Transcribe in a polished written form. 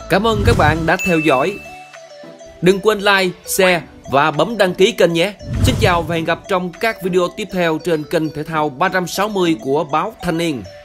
Cảm ơn các bạn đã theo dõi. Đừng quên like, share và bấm đăng ký kênh nhé. Xin chào và hẹn gặp trong các video tiếp theo trên kênh thể thao 360 của báo Thanh niên.